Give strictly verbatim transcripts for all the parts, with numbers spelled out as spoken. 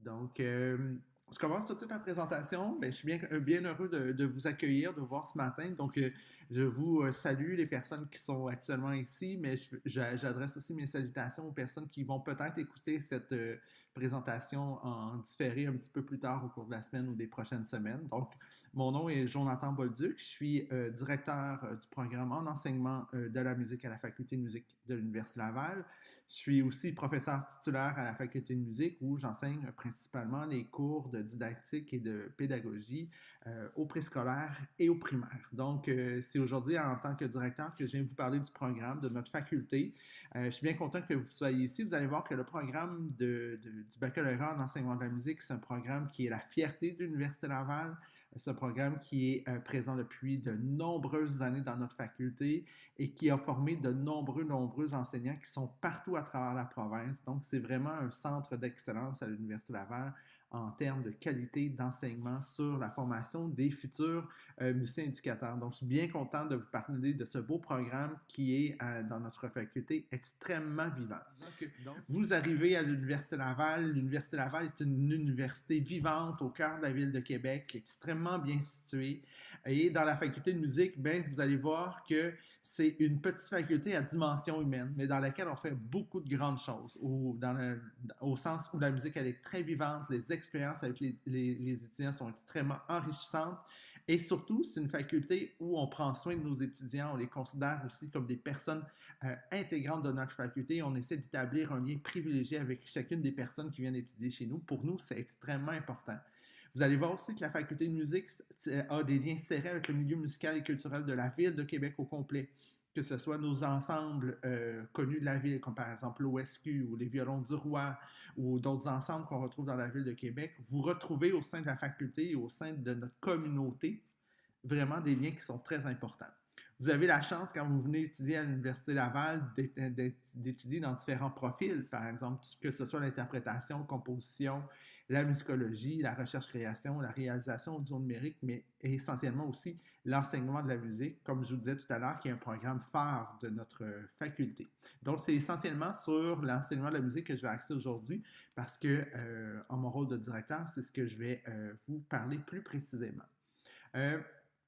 Donc, euh, je commence tout de suite la présentation. Ben, je suis bien, euh, bien heureux de, de vous accueillir, de vous voir ce matin. Donc, euh, je vous euh, salue les personnes qui sont actuellement ici, mais je- j'a- j'adresse aussi mes salutations aux personnes qui vont peut-être écouter cette euh, présentation en différé un petit peu plus tard au cours de la semaine ou des prochaines semaines. Donc, mon nom est Jonathan Bolduc. Je suis euh, directeur euh, du programme en enseignement euh, de la musique à la Faculté de musique de l'Université Laval. Je suis aussi professeur titulaire à la faculté de musique où j'enseigne principalement les cours de didactique et de pédagogie euh, au préscolaire et au primaire. Donc, euh, c'est aujourd'hui en tant que directeur que je viens vous parler du programme de notre faculté. Euh, je suis bien content que vous soyez ici. Vous allez voir que le programme de, de, du baccalauréat en enseignement de la musique, c'est un programme qui est la fierté de l'Université Laval. C'est un programme qui est euh, présent depuis de nombreuses années dans notre faculté et qui a formé de nombreux, nombreux enseignants qui sont partout à travers la province. Donc, c'est vraiment un centre d'excellence à l'Université Laval en termes de qualité d'enseignement sur la formation des futurs euh, musiciens éducateurs. Donc, je suis bien content de vous parler de ce beau programme qui est euh, dans notre faculté extrêmement vivant. Donc, vous arrivez à l'Université Laval. L'Université Laval est une université vivante au cœur de la ville de Québec, extrêmement bien située. Et dans la faculté de musique, ben, vous allez voir que c'est une petite faculté à dimension humaine, mais dans laquelle on fait beaucoup de grandes choses, au, dans le, au sens où la musique elle est très vivante, les expériences avec les, les, les étudiants sont extrêmement enrichissantes, et surtout, c'est une faculté où on prend soin de nos étudiants, on les considère aussi comme des personnes euh, intégrantes de notre faculté, on essaie d'établir un lien privilégié avec chacune des personnes qui viennent étudier chez nous. Pour nous, c'est extrêmement important. Vous allez voir aussi que la faculté de musique a des liens serrés avec le milieu musical et culturel de la ville de Québec au complet. Que ce soit nos ensembles euh, connus de la ville, comme par exemple l'O S Q ou les Violons du Roi ou d'autres ensembles qu'on retrouve dans la ville de Québec, vous retrouvez au sein de la faculté et au sein de notre communauté vraiment des liens qui sont très importants. Vous avez la chance, quand vous venez étudier à l'Université Laval, d'étudier dans différents profils, par exemple, que ce soit l'interprétation, composition, la musicologie, la recherche-création, la réalisation audio numérique, mais essentiellement aussi l'enseignement de la musique, comme je vous disais tout à l'heure, qui est un programme phare de notre faculté. Donc, c'est essentiellement sur l'enseignement de la musique que je vais axer aujourd'hui, parce que, euh, en mon rôle de directeur, c'est ce que je vais euh, vous parler plus précisément. Euh,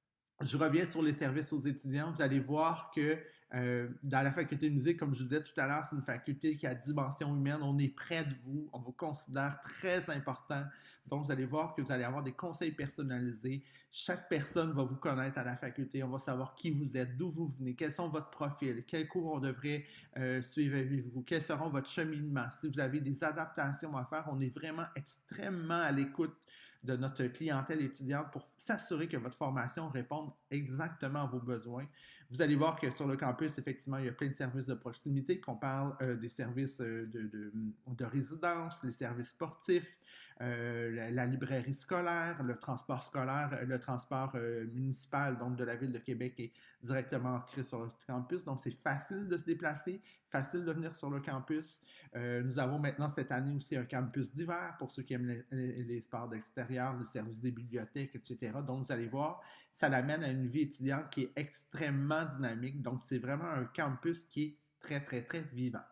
je reviens sur les services aux étudiants. Vous allez voir que euh, dans la faculté de musique, comme je vous disais tout à l'heure, c'est une faculté qui a dimension humaine. On est près de vous. On vous considère très important. Donc, vous allez voir que vous allez avoir des conseils personnalisés. Chaque personne va vous connaître à la faculté. On va savoir qui vous êtes, d'où vous venez, quels sont votre profil, quels cours on devrait euh, suivre avec vous, quels seront votre cheminement. Si vous avez des adaptations à faire, on est vraiment extrêmement à l'écoute de notre clientèle étudiante pour s'assurer que votre formation réponde exactement à vos besoins. Vous allez voir que sur le campus, effectivement, il y a plein de services de proximité, qu'on parle euh, des services euh, de, de, de, résidence, les services sportifs, euh, la, la, librairie scolaire, le transport scolaire, le transport euh, municipal, donc de la ville de Québec, est directement ancré sur le campus. Donc, c'est facile de se déplacer, facile de venir sur le campus. Euh, nous avons maintenant cette année aussi un campus d'hiver pour ceux qui aiment les, les, les sports d'extérieur, le service des bibliothèques, et cetera. Donc, vous allez voir, ça l'amène à une vie étudiante qui est extrêmement dynamique. Donc, c'est vraiment un campus qui est très, très, très vivant.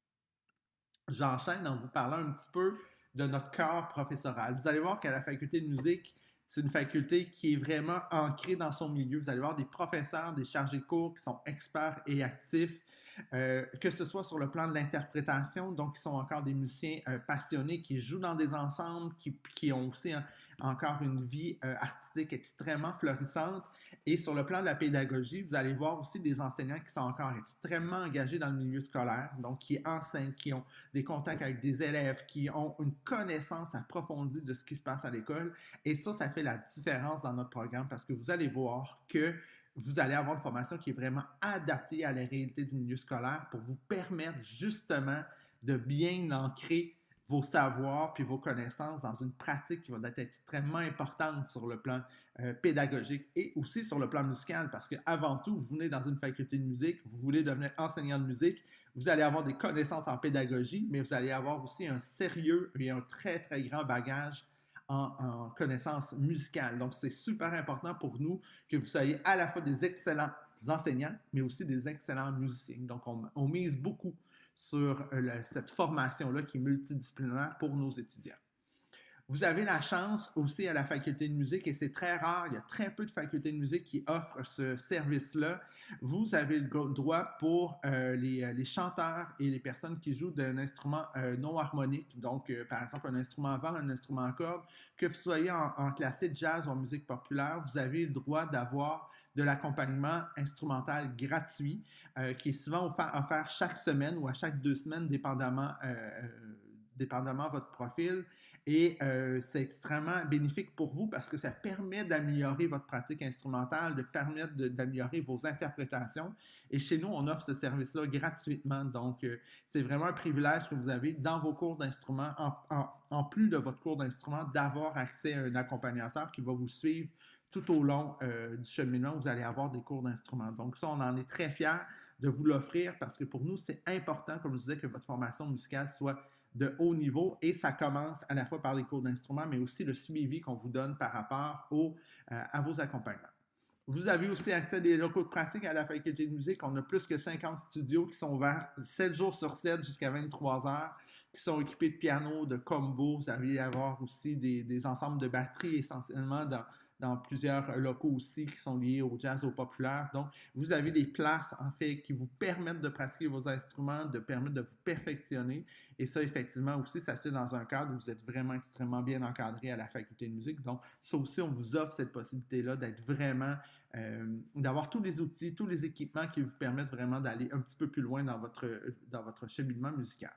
J'enchaîne en vous parlant un petit peu de notre corps professoral. Vous allez voir qu'à la faculté de musique, c'est une faculté qui est vraiment ancrée dans son milieu. Vous allez voir des professeurs, des chargés de cours qui sont experts et actifs, euh, que ce soit sur le plan de l'interprétation, donc qui sont encore des musiciens euh, passionnés, qui jouent dans des ensembles, qui, qui ont aussi un, encore une vie euh, artistique extrêmement florissante. Et sur le plan de la pédagogie, vous allez voir aussi des enseignants qui sont encore extrêmement engagés dans le milieu scolaire, donc qui enseignent, qui ont des contacts avec des élèves, qui ont une connaissance approfondie de ce qui se passe à l'école. Et ça, ça fait la différence dans notre programme parce que vous allez voir que vous allez avoir une formation qui est vraiment adaptée à la réalité du milieu scolaire pour vous permettre justement de bien ancrer vos savoirs puis vos connaissances dans une pratique qui va être extrêmement importante sur le plan euh, pédagogique et aussi sur le plan musical parce qu'avant tout, vous venez dans une faculté de musique, vous voulez devenir enseignant de musique, vous allez avoir des connaissances en pédagogie, mais vous allez avoir aussi un sérieux et un très, très grand bagage en, en connaissances musicales. Donc, c'est super important pour nous que vous soyez à la fois des excellents enseignants, mais aussi des excellents musiciens. Donc, on, on mise beaucoup sur euh, cette formation-là qui est multidisciplinaire pour nos étudiants. Vous avez la chance aussi à la faculté de musique, et c'est très rare, il y a très peu de facultés de musique qui offrent ce service-là. Vous avez le droit pour euh, les, les chanteurs et les personnes qui jouent d'un instrument euh, non harmonique, donc euh, par exemple un instrument à vent, un instrument à cordes, que vous soyez en, en classique, jazz ou en musique populaire, vous avez le droit d'avoir de l'accompagnement instrumental gratuit euh, qui est souvent offert, offert chaque semaine ou à chaque deux semaines, dépendamment, euh, dépendamment de votre profil. Et euh, c'est extrêmement bénéfique pour vous parce que ça permet d'améliorer votre pratique instrumentale, de permettre d'améliorer vos interprétations. Et chez nous, on offre ce service-là gratuitement. Donc, euh, c'est vraiment un privilège que vous avez dans vos cours d'instrument, en, en, en plus de votre cours d'instrument, d'avoir accès à un accompagnateur qui va vous suivre tout au long euh, du cheminement. Vous allez avoir des cours d'instrument. Donc, ça, on en est très fiers de vous l'offrir parce que pour nous, c'est important, comme je disais, que votre formation musicale soit de haut niveau, et ça commence à la fois par les cours d'instruments, mais aussi le suivi qu'on vous donne par rapport au, euh, à vos accompagnements. Vous avez aussi accès à des locaux de pratique à la faculté de musique. On a plus que cinquante studios qui sont ouverts sept jours sur sept jusqu'à vingt-trois heures, qui sont équipés de pianos, de combos. Vous allez avoir aussi des, des ensembles de batteries essentiellement dans, dans plusieurs locaux aussi qui sont liés au jazz, au populaire. Donc, vous avez des places, en fait, qui vous permettent de pratiquer vos instruments, de permettre de vous perfectionner. Et ça, effectivement, aussi, ça se fait dans un cadre où vous êtes vraiment extrêmement bien encadré à la faculté de musique. Donc, ça aussi, on vous offre cette possibilité-là d'être vraiment, euh, d'avoir tous les outils, tous les équipements qui vous permettent vraiment d'aller un petit peu plus loin dans votre, dans votre cheminement musical.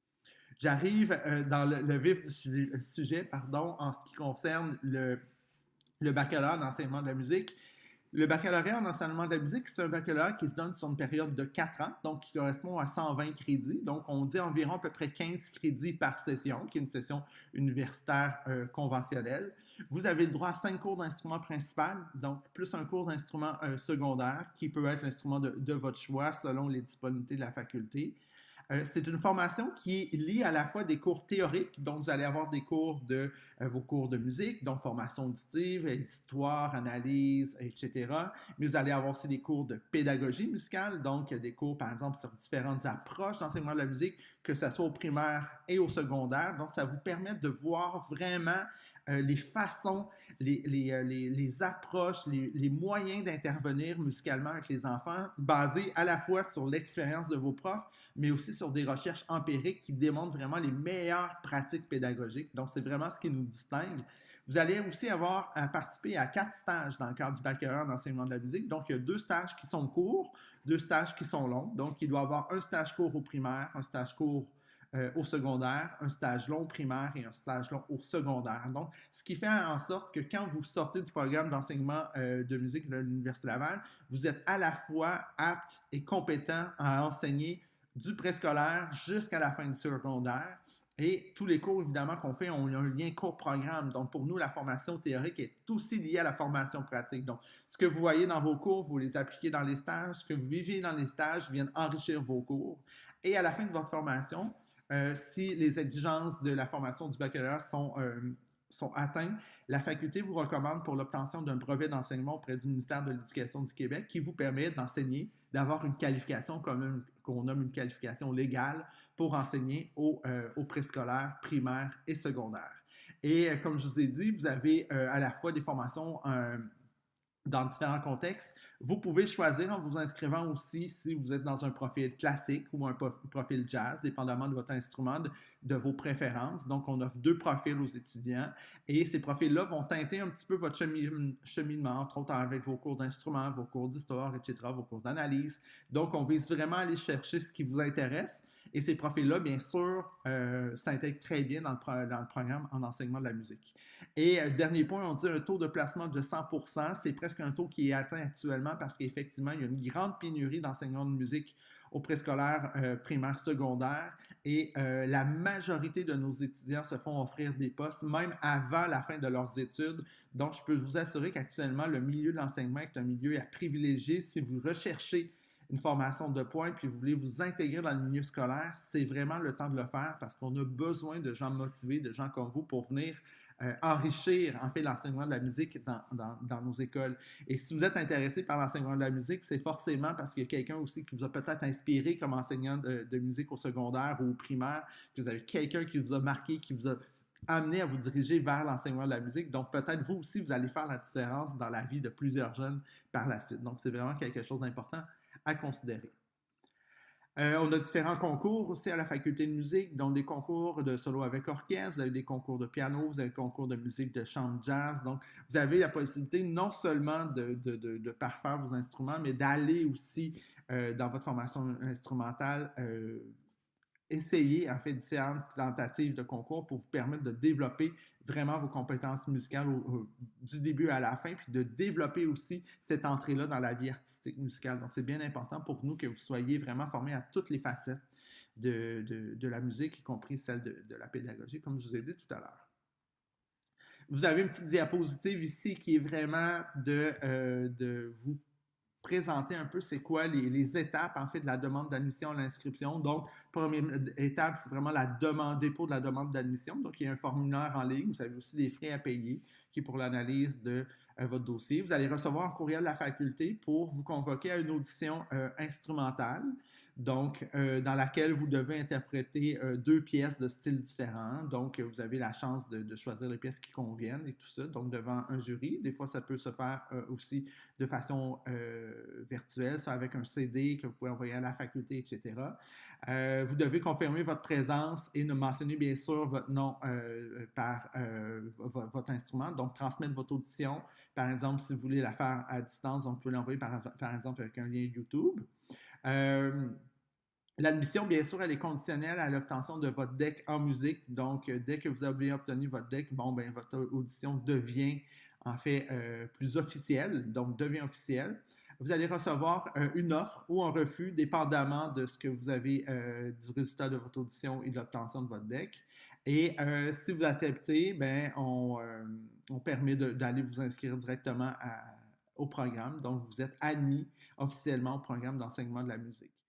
J'arrive euh, dans le, le vif du sujet, pardon, en ce qui concerne le le baccalauréat d'enseignement de la musique. Le baccalauréat en enseignement de la musique, c'est un baccalauréat qui se donne sur une période de quatre ans, donc qui correspond à cent vingt crédits. Donc, on dit environ à peu près quinze crédits par session, qui est une session universitaire euh, conventionnelle. Vous avez le droit à cinq cours d'instrument principal, donc plus un cours d'instrument euh, secondaire, qui peut être l'instrument de, de votre choix selon les disponibilités de la faculté. Euh, c'est une formation qui est liée à la fois des cours théoriques, donc vous allez avoir des cours de euh, vos cours de musique, donc formation auditive, histoire, analyse, et cetera. Mais vous allez avoir aussi des cours de pédagogie musicale, donc des cours, par exemple, sur différentes approches d'enseignement de la musique, que ce soit au primaire et au secondaire. Donc, ça vous permet de voir vraiment euh, les façons, les, les, les, les approches, les, les moyens d'intervenir musicalement avec les enfants, basés à la fois sur l'expérience de vos profs, mais aussi sur des recherches empiriques qui démontrent vraiment les meilleures pratiques pédagogiques. Donc, c'est vraiment ce qui nous distingue. Vous allez aussi avoir à participer à quatre stages dans le cadre du baccalauréat en enseignement de la musique. Donc, il y a deux stages qui sont courts, deux stages qui sont longs. Donc, il doit y avoir un stage court au primaire, un stage court euh, au secondaire, un stage long au primaire et un stage long au secondaire. Donc, ce qui fait en sorte que quand vous sortez du programme d'enseignement euh, de musique de l'Université Laval, vous êtes à la fois apte et compétent à enseigner du préscolaire jusqu'à la fin du secondaire. Et tous les cours, évidemment, qu'on fait, on a un lien cours-programme. Donc, pour nous, la formation théorique est aussi liée à la formation pratique. Donc, ce que vous voyez dans vos cours, vous les appliquez dans les stages. Ce que vous vivez dans les stages viennent enrichir vos cours. Et à la fin de votre formation, euh, si les exigences de la formation du baccalauréat sont, euh, sont atteintes, la faculté vous recommande pour l'obtention d'un brevet d'enseignement auprès du ministère de l'Éducation du Québec qui vous permet d'enseigner, d'avoir une qualification comme qu'on nomme une qualification légale pour enseigner au, euh, au préscolaire, primaire et secondaire. Et euh, comme je vous ai dit, vous avez euh, à la fois des formations euh, dans différents contextes. Vous pouvez choisir en vous inscrivant aussi si vous êtes dans un profil classique ou un profil jazz, dépendamment de votre instrument, de, de vos préférences. Donc, on offre deux profils aux étudiants et ces profils-là vont teinter un petit peu votre cheminement, entre autres avec vos cours d'instruments, vos cours d'histoire, et cetera, vos cours d'analyse. Donc, on vise vraiment à aller chercher ce qui vous intéresse. Et ces profils-là, bien sûr, euh, s'intègrent très bien dans le, pro dans le programme en enseignement de la musique. Et euh, dernier point, on dit un taux de placement de cent pour cent. C'est presque un taux qui est atteint actuellement parce qu'effectivement, il y a une grande pénurie d'enseignants de musique au préscolaire, euh, primaire, secondaire. Et euh, la majorité de nos étudiants se font offrir des postes, même avant la fin de leurs études. Donc, je peux vous assurer qu'actuellement, le milieu de l'enseignement est un milieu à privilégier si vous recherchez une formation de pointe, puis vous voulez vous intégrer dans le milieu scolaire, c'est vraiment le temps de le faire parce qu'on a besoin de gens motivés, de gens comme vous pour venir euh, enrichir, en fait, l'enseignement de la musique dans, dans, dans nos écoles. Et si vous êtes intéressé par l'enseignement de la musique, c'est forcément parce qu'il y a quelqu'un aussi qui vous a peut-être inspiré comme enseignant de, de musique au secondaire ou au primaire, que vous avez quelqu'un qui vous a marqué, qui vous a amener à vous diriger vers l'enseignement de la musique. Donc, peut-être vous aussi, vous allez faire la différence dans la vie de plusieurs jeunes par la suite. Donc, c'est vraiment quelque chose d'important à considérer. Euh, on a différents concours aussi à la faculté de musique, donc des concours de solo avec orchestre, vous avez des concours de piano, vous avez des concours de musique de chambre jazz. Donc, vous avez la possibilité non seulement de, de, de, de parfaire vos instruments, mais d'aller aussi euh, dans votre formation instrumentale euh, essayer en fait différentes tentatives de concours pour vous permettre de développer vraiment vos compétences musicales au, au, du début à la fin, puis de développer aussi cette entrée-là dans la vie artistique musicale. Donc, c'est bien important pour nous que vous soyez vraiment formés à toutes les facettes de, de, de la musique, y compris celle de, de la pédagogie, comme je vous ai dit tout à l'heure. Vous avez une petite diapositive ici qui est vraiment de, euh, de vous présenter un peu c'est quoi les, les étapes en fait de la demande d'admission à l'inscription. Donc, première étape, c'est vraiment la demande, dépôt de la demande d'admission. Donc, il y a un formulaire en ligne. Vous avez aussi des frais à payer qui est pour l'analyse de euh, votre dossier. Vous allez recevoir un courriel de la faculté pour vous convoquer à une audition euh, instrumentale. Donc, euh, dans laquelle vous devez interpréter euh, deux pièces de styles différents. Donc, vous avez la chance de, de choisir les pièces qui conviennent et tout ça. Donc, devant un jury. Des fois, ça peut se faire euh, aussi de façon euh, virtuelle, soit avec un C D que vous pouvez envoyer à la faculté, et cetera. Euh, vous devez confirmer votre présence et nous mentionner bien sûr votre nom euh, par euh, votre instrument. Donc, transmettre votre audition. Par exemple, si vous voulez la faire à distance, donc vous pouvez l'envoyer par, par exemple avec un lien YouTube. Euh, L'admission, bien sûr, elle est conditionnelle à l'obtention de votre deck en musique. Donc, euh, dès que vous avez obtenu votre deck, bon, ben, votre audition devient en fait euh, plus officielle, donc devient officielle. Vous allez recevoir euh, une offre ou un refus, dépendamment de ce que vous avez euh, du résultat de votre audition et de l'obtention de votre deck. Et euh, si vous acceptez, ben, on, euh, on permet d'aller vous inscrire directement à, au programme. Donc, vous êtes admis officiellement au programme d'enseignement de la musique.